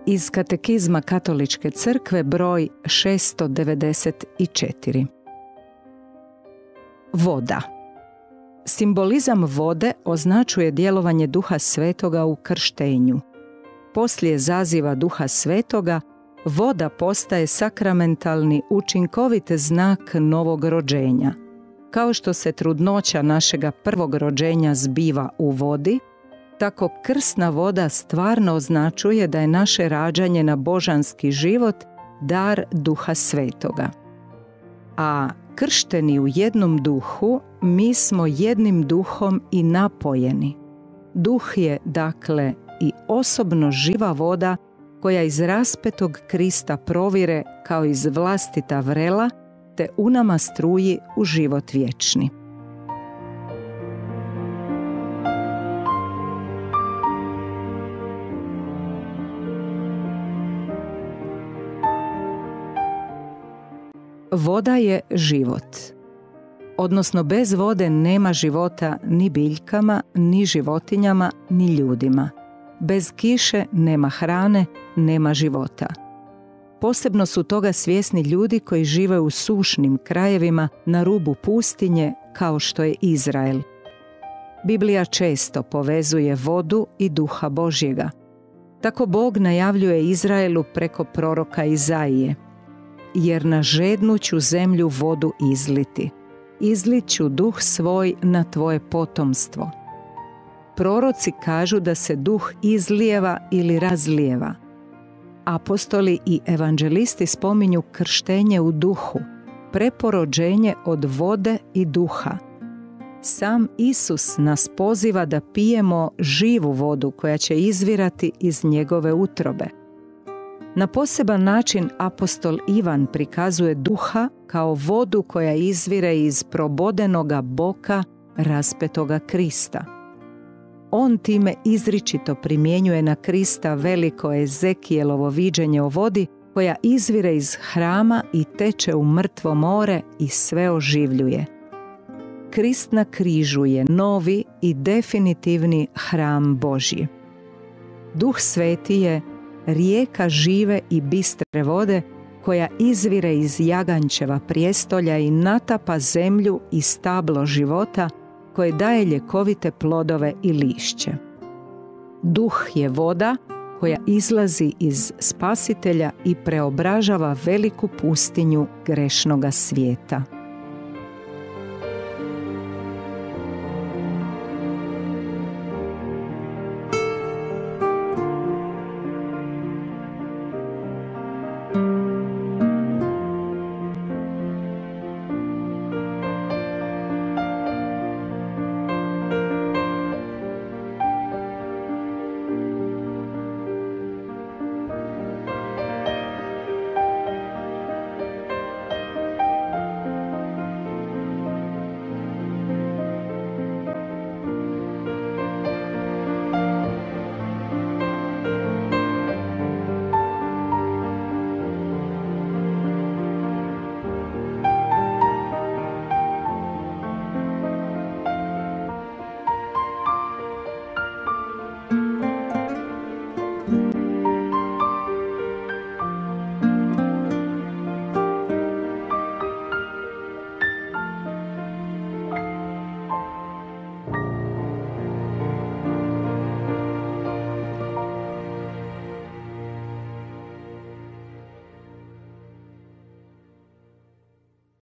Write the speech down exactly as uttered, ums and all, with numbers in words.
Iz Katekizma Katoličke crkve broj šesto devedeset četiri. Voda. Simbolizam vode označuje djelovanje Duha Svetoga u krštenju. Poslije zaziva Duha Svetoga, voda postaje sakramentalni, učinkovit znak novog rođenja. Kao što se trudnoća našega prvog rođenja zbiva u vodi, tako krsna voda stvarno označuje da je naše rađanje na božanski život dar Duha Svetoga. A kršteni u jednom duhu, mi smo jednim duhom i napojeni. Duh je, dakle, i osobno živa voda koja iz raspetog Krista provire kao iz vlastita vrela, te u nama struji u život vječni. Voda je život. Odnosno, bez vode nema života ni biljkama, ni životinjama, ni ljudima. Bez kiše nema hrane, nema života. Posebno su toga svjesni ljudi koji žive u sušnim krajevima na rubu pustinje kao što je Izrael. Biblija često povezuje vodu i Duha Božjega. Tako Bog najavljuje Izraelu preko proroka Izaije: jer na žednuću zemlju vodu izliti. Izlit ću duh svoj na tvoje potomstvo. Proroci kažu da se duh izlijeva ili razlijeva. Apostoli i evanđelisti spominju krštenje u duhu, preporođenje od vode i duha. Sam Isus nas poziva da pijemo živu vodu koja će izvirati iz njegove utrobe. Na poseban način apostol Ivan prikazuje duha kao vodu koja izvire iz probodenoga boka raspetoga Krista. On time izričito primjenjuje na Krista veliko Ezekijelovo viđenje o vodi koja izvire iz hrama i teče u mrtvo more i sve oživljuje. Krist na križu je novi i definitivni hram Božji. Duh Sveti je rijeka žive i bistre vode koja izvire iz jaganjčeva prijestolja i natapa zemlju i stablo života koje daje ljekovite plodove i lišće. Duh je voda koja izlazi iz Spasitelja i preobražava veliku pustinju grešnoga svijeta.